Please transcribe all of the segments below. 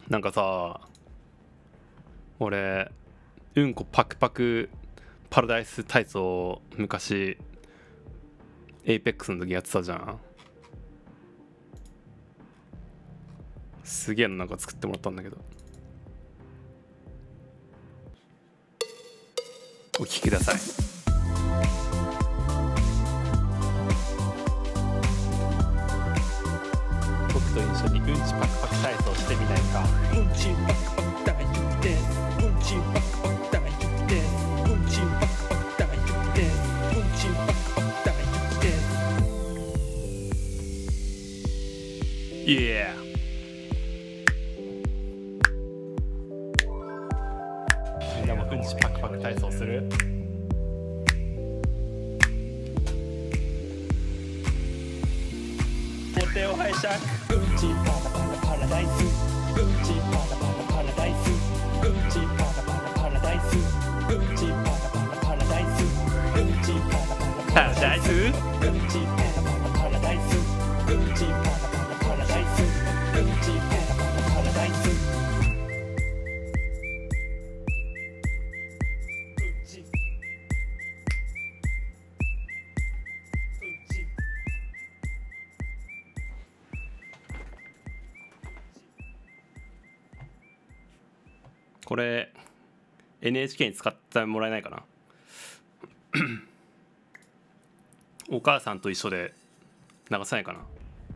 なんかさ、俺うんこパクパクパラダイス体操昔エイペックスの時やってたじゃん。すげえのなんか作ってもらったんだけど、お聞きください。僕と一緒にうんちパクパク体操してみないか。 うんちパクパク大好きです。うんちパクパク大好きです。うんちパクパク大好きです。うんちパクパク大好きです。 イエー。みんなもうんちパクパク体操する？お手を拝借。 うんちパラパラパラダイス。うんちパラパラパラダイス。うんちパラパラパラダイス。うんちパラパラパラダイス。うんちパラパラパラダイス。うんちパラパラパラダイス。うんちパラパラパラダイス。うんちパラパラパラダイス。 これ NHK に使ってもらえないかなお母さんと一緒で流さないかな。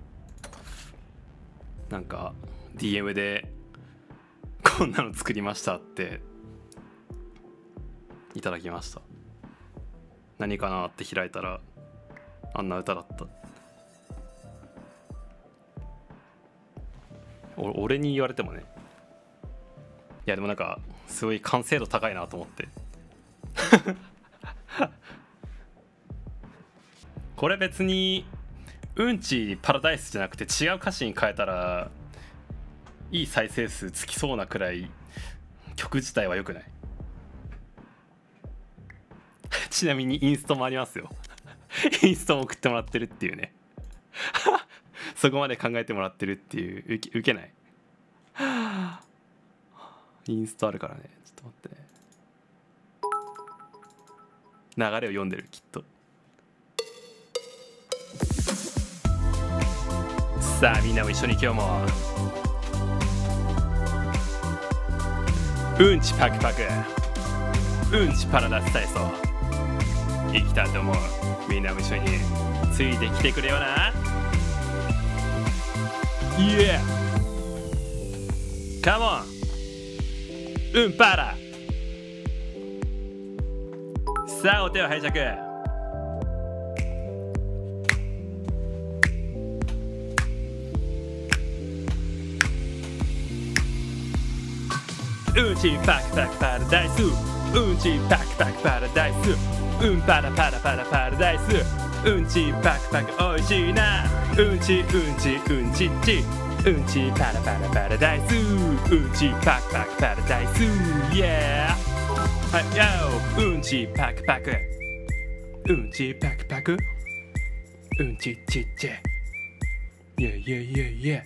なんか DM でこんなの作りましたっていただきました。何かなって開いたらあんな歌だった。俺に言われてもね。いやでもなんかすごい完成度高いなと思ってこれ別にうんちパラダイスじゃなくて違う歌詞に変えたらいい再生数つきそうなくらい曲自体は良くないちなみにインストもありますよインストも送ってもらってるっていうねそこまで考えてもらってるっていう受けないインストあるからね。ちょっと待ってね。流れを読んでるきっと。さあみんなも一緒に今日もうんちパクパクうんちパラダイス体操行きたいと思う。みんなも一緒についてきてくれよな。イエーカモンうんパラ。さあお手を拝借。うんちパクパクパラダイス。うんちパクパクパラダイス。うんパラパラパラパラダイス。うんちパクパクおいしいな。うんちうんちうんちっち。うんちパラパラパラダイス。うんちパクパクパラダイス。イエー。はいよ。うんちパクパク。うんちパクパク。うんちちっち。イエイエイエイエイ。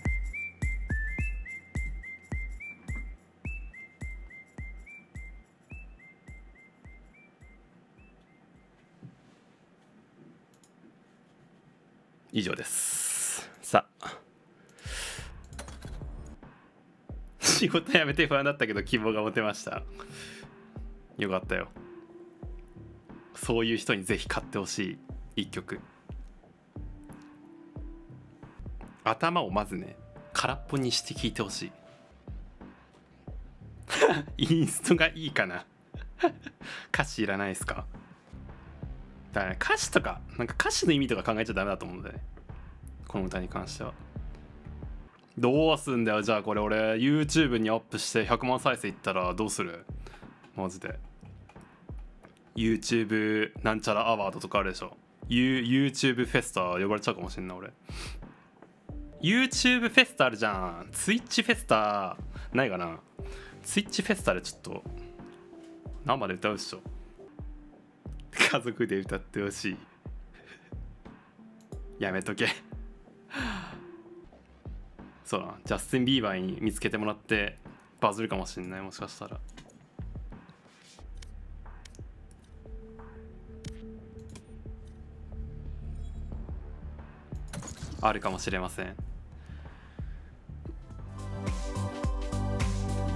以上です。さあ仕事辞めて不安だったけど希望が持てました。よかったよ。そういう人にぜひ買ってほしい一曲。頭をまずね空っぽにして聴いてほしいインストがいいかな歌詞いらないですか。だから、ね、歌詞とかなんか歌詞の意味とか考えちゃダメだと思うんだよね、この歌に関しては。どうすんだよじゃあこれ俺 YouTube にアップして100万再生いったらどうする。マジで YouTube なんちゃらアワードとかあるでしょ。YouTube フェスタ呼ばれちゃうかもしんない俺。 YouTube フェスタあるじゃん。 Twitch フェスタないかな。 Twitch フェスタでちょっと生で歌うっしょ。家族で歌ってほしいやめとけそうだ、ジャスティン・ビーバーに見つけてもらってバズるかもしれない、もしかしたら。あるかもしれません。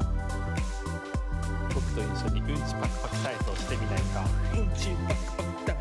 僕と一緒にうんちパクパク体操してみないか。うんちパクパク体